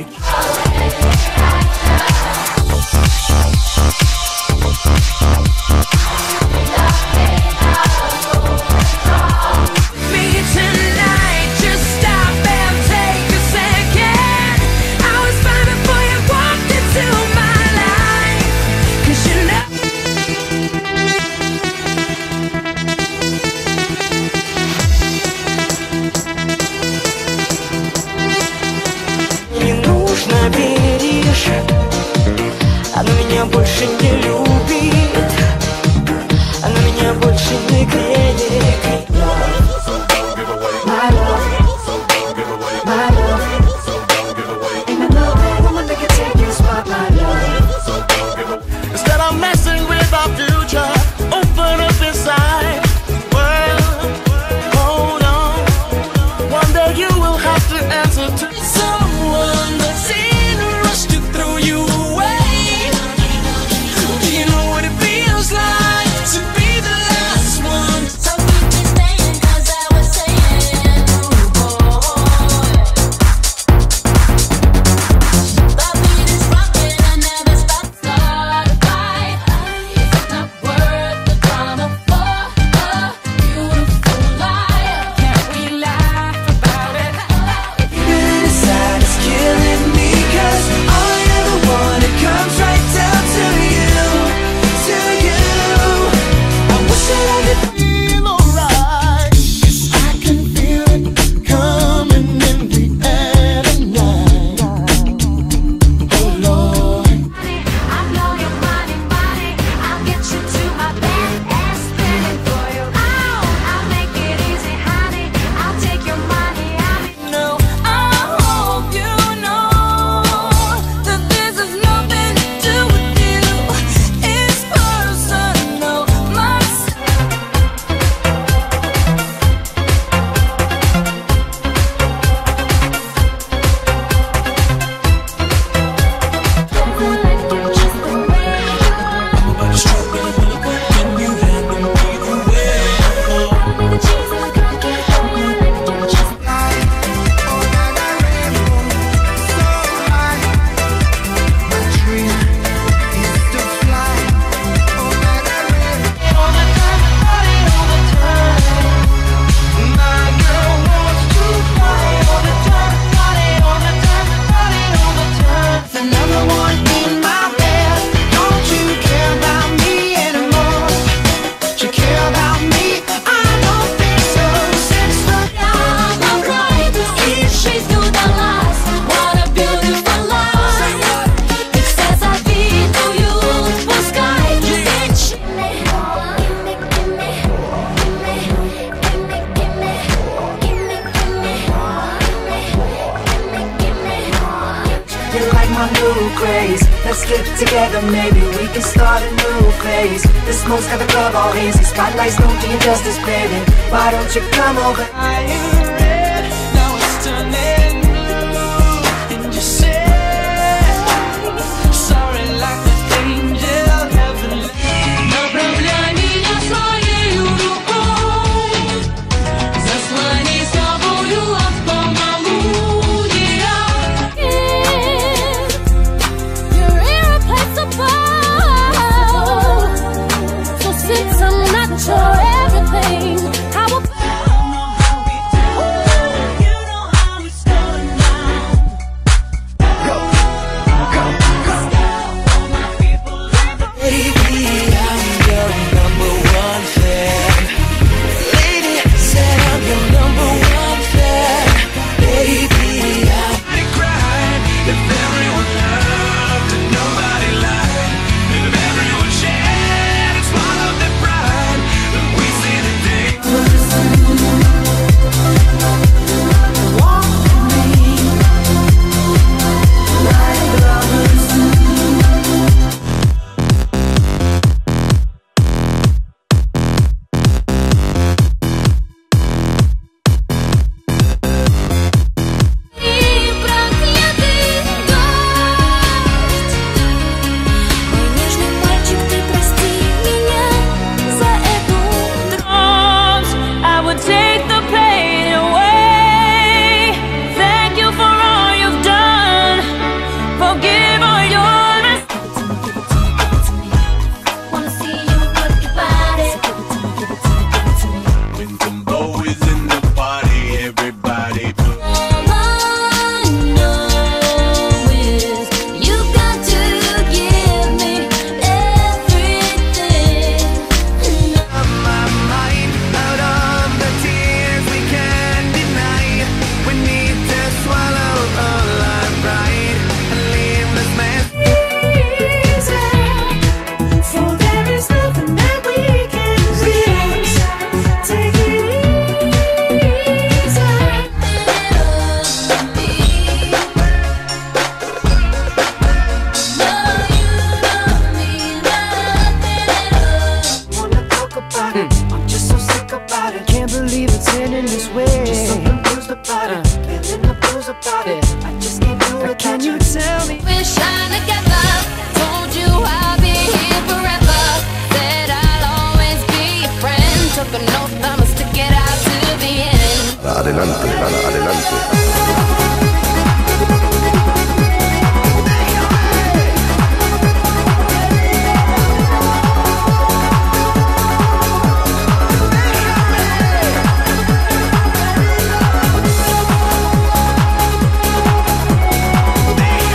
Веришь, она меня больше не любит, она меня больше не греет. My love, my love, ain't another woman that can take your spot, my love. Instead of messing with our future, open up inside. Well, hold on, one day you will have to answer to someone that's in a rush to throw you away. Do you know what it feels like to be the last one? So keep me staying, 'cause I was saying, oh boy, the beat is rocking, I never stop. Start a fight, it's not worth the drama for a beautiful life. Can't we laugh about it? Inside is killing me, 'cause all you're the one that comes right down to you, to you. I wish that I could feel alright, 'cause I can feel it coming in the air tonight. Oh Lord, I know you're money, I'll get you to my bed and spin it for you. I'll make it easy, honey, I'll take your money, no, I hope you know that this has nothing to do with you. It's personal, you like my new craze. Let's get together, maybe we can start a new phase. The smoke's got the club all hazy, spotlights don't do you justice, baby. Why don't you come over? I ain't red, now it's turning blue, and you say sorry like the angel heavenly. Направляй меня своей рукой, заслони собою от полнолуния. You're irreplaceable, so since I'm not your everything, how about и проклятый adelante, adelante.